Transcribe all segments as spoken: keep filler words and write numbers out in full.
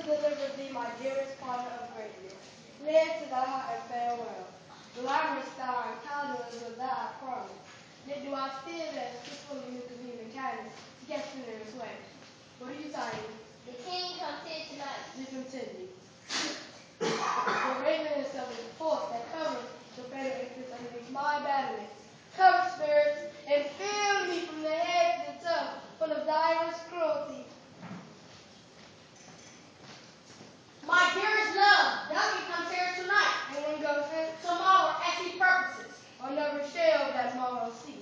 deliver thee my dearest partner of greatness. Live to thy heart and farewell. Glamorous thou and candles with that I promise. Yet do I still as fully new convenient kindness to get in his way. What are you saying? The king comes here tonight. We continue. The radiance of his force that covers the fatal interest underneath my battlement. Cover spirits and fill me from the head to the toe, full of direst cruelty. My dearest love, Duncan comes here tonight. And when goes in, Tomorrow, as he purposes. or never shall that morrow see.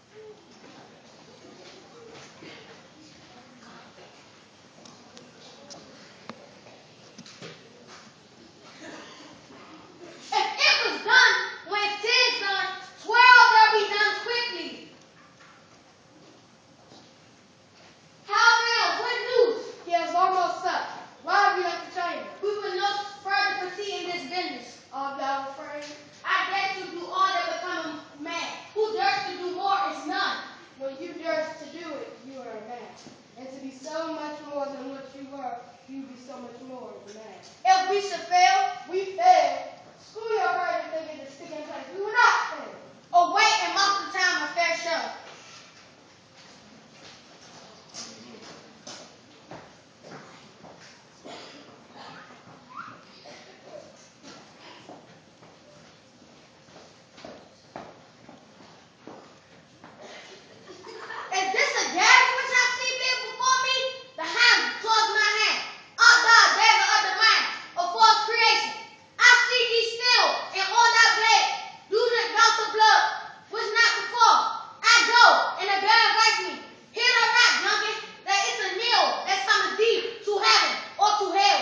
If it was done when tis done, twelve there be done quickly. How now? What news? He has almost sucked. Why have you left the chamber? We will no further proceed in this business. Art thou afraid? I dare to do all that become a man. Who dares to do more is none. When you durst to do it, you are a man. And to be so much more than what you were, you be so much more than man. If we should fail, We failed. School your heart and think it to stick in place. We will not fail. await and mock the time of fair show. Is this a dagger which I see big before me? The hammer towards my hand. Art thou a dagger of the mind of false creation? I see thee still, and on thy blade do the drops of blood which not before. I go, and the bear invites me. Hear or not, Duncan, that it's a kneel that summons thee to heaven or to hell.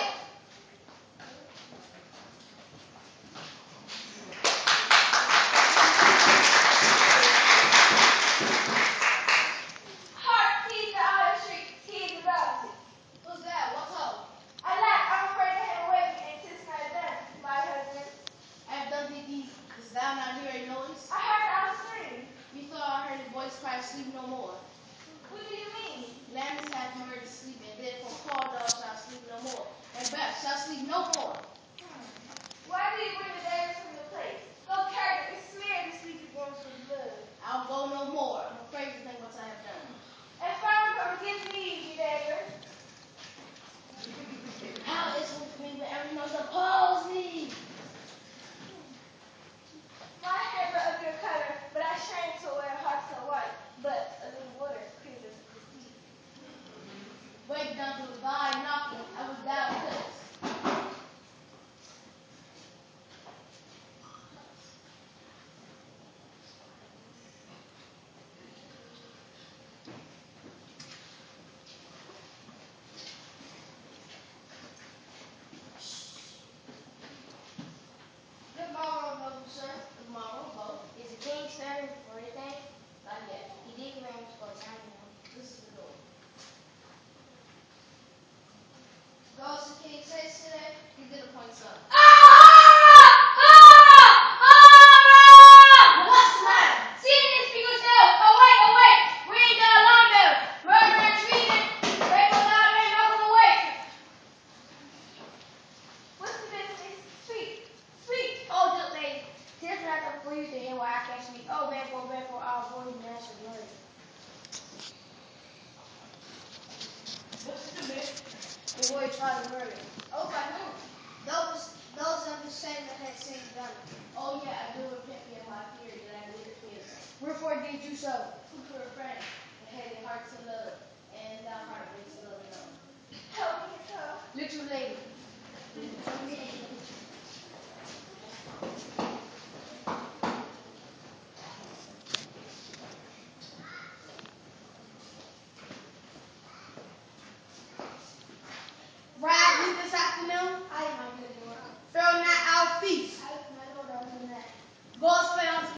Hark, he's the outer street, he is about it. Who's that? What's up? I laugh, I'm afraid to head away, and tis not done, my husband. And Duncan, is thou not hearing noise? I heard thou scream. Methought I heard his voice cry, sleep no more. What do you mean? Landis hath murdered sleep, and therefore called thou shalt sleep no more. And Beth shall sleep no more. Why do you bring the daggers from the place? Go carry them and smear the sleepy bones with blood. I'll go no more. I'm afraid to think what I have done. And fire come against me, you dagger. How is with me when every nose oppose me? My hair but of your color, but I shame to wear heart so white, but a little water creases the sea. Wake down to thy knocking, I was thou couldst. Good morrow, noble sir. Good morrow, both. Is the king stirring for anything? Not yet. He did arrange for a time, you know. This is the door. Goes the king says today, he did appoint some. What's the matter? See this people tell. Awake, awake. Ring the alarm bell. Murder and treason. Break the alarm and knock them away. What's the business? Speak. Speak. Oh, good lady. Tis not the for you to hear why I can't speak. Oh, therefore, therefore, our boy master murder. What's the myth? The boy tried to murder. Oh, by whom? Those, those of the same that had seen done. Oh, yeah, I do repent me of my fear that I did it fear. Wherefore did you so? Who could refrain, and had a heart to love, and thy heart makes love enough. Help me, help. Little lady.